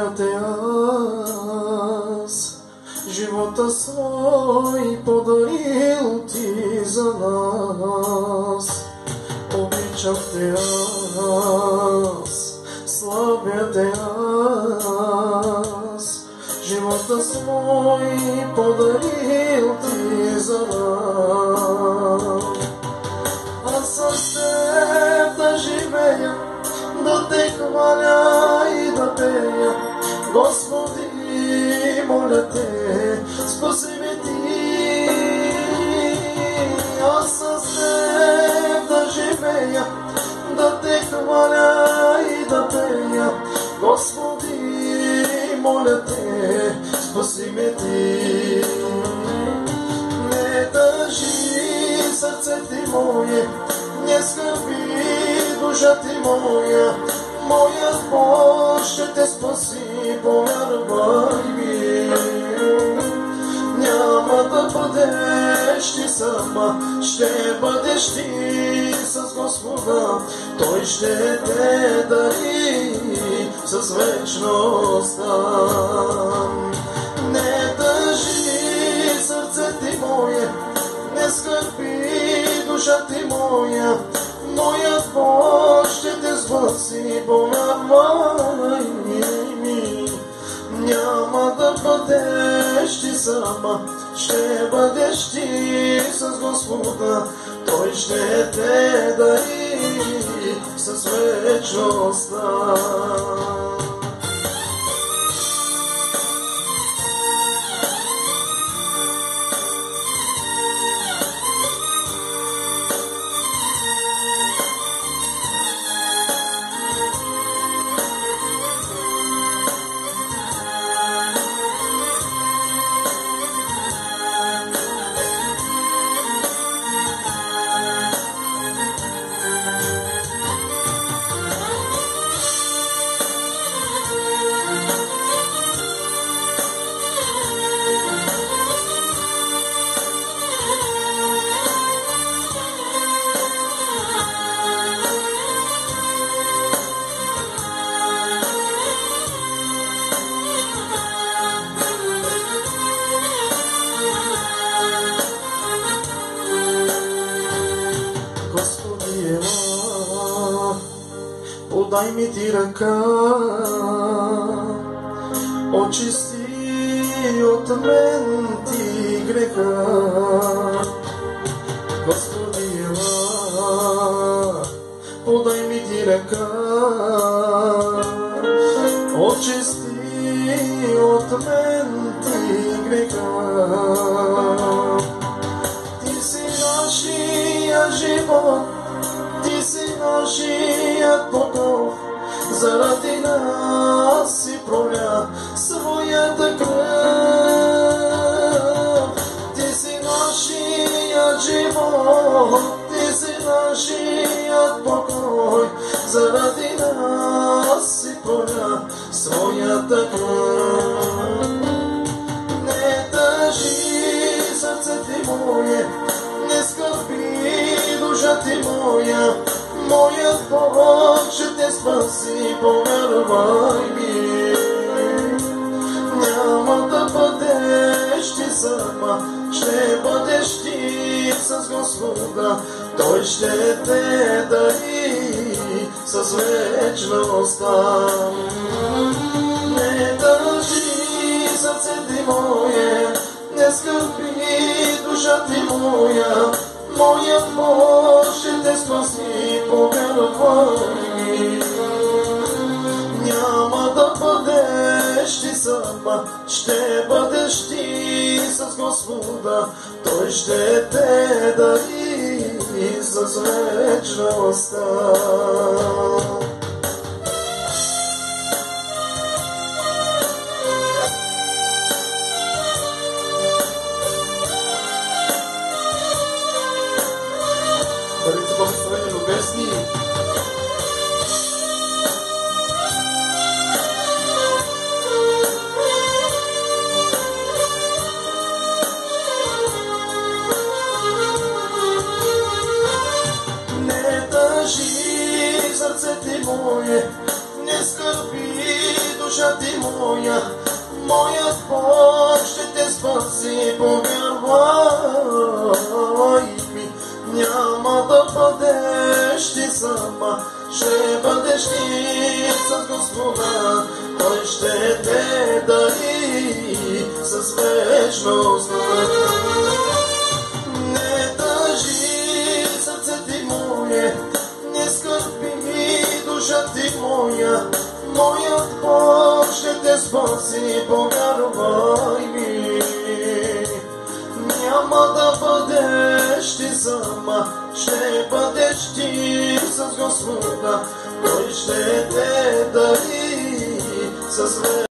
славя те аз. Живота свой подарил ти за нас. Обичам те аз, славя те аз. Живота свой подарил ти за нас. Аз с теб да живея, да те хваля и да пея. Господи, моля те, спаси ме ти. Аз с теб да живея, да те хваля и да пея. Господи, моля те, спаси ме ти. Не държи сърце ти мое, не скърби душа ти моя. Моят Бог ще те спаси, повярвай ми. Няма да бъдеш ти сама, ще бъдеш ти с Господа. Той ще те дари с вечността. Не държи сърце ти мое, не скърби душа ти моя. Моят Бог ще те спаси, повярвай ми. Няма да бъдеш ти сама, ще бъдеш ти с Господа. Той ще те дари с вечността. Подай ми ти ръка, очисти от мен ти греха. Господи, подай ми ти ръка, очисти от мен ти греха. Ти си нашия живот, ти си нашият покров, заради нас си проля своята кръв. Ти си нашият живот, ти си нашият покой, заради нас си проля своята кръв. Не държи сърце ти мое, не скърби душа ти моя. Моят Бог ще те спаси, повярвай ми. Няма да бъдеш ти сама, ще бъдеш ти с Господа. Той ще те дари с вечността. Не държи сърце ти мое, не скърби душа ти моя. Моят Бог ще те спаси, повярвай ми. Няма да бъдеш ти сама, ще бъдеш ти с Господа. Той ще те дари с вечността. Бъдете благословени, любезни. Не държи сърце моят Бог ще те спаси, повярвай ми. Няма да бъдеш ти сама, ще бъдеш ти с Господа. Той ще те дари с вечност. Не тъжи сърце ти мое, не скърби душа ти моя. Моят Бог ще те спаси, повярвай ми. Няма да бъдеш ти сама, ще бъдеш ти с Господа. Той ще те дари с